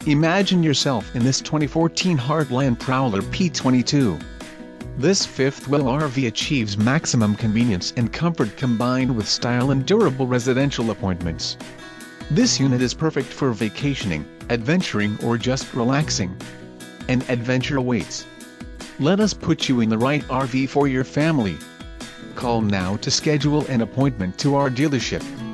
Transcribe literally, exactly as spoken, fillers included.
Imagine yourself in this twenty fourteen Heartland Prowler P twenty-two. This fifth-wheel R V achieves maximum convenience and comfort combined with style and durable residential appointments. This unit is perfect for vacationing, adventuring or just relaxing. An adventure awaits. Let us put you in the right R V for your family. Call now to schedule an appointment to our dealership.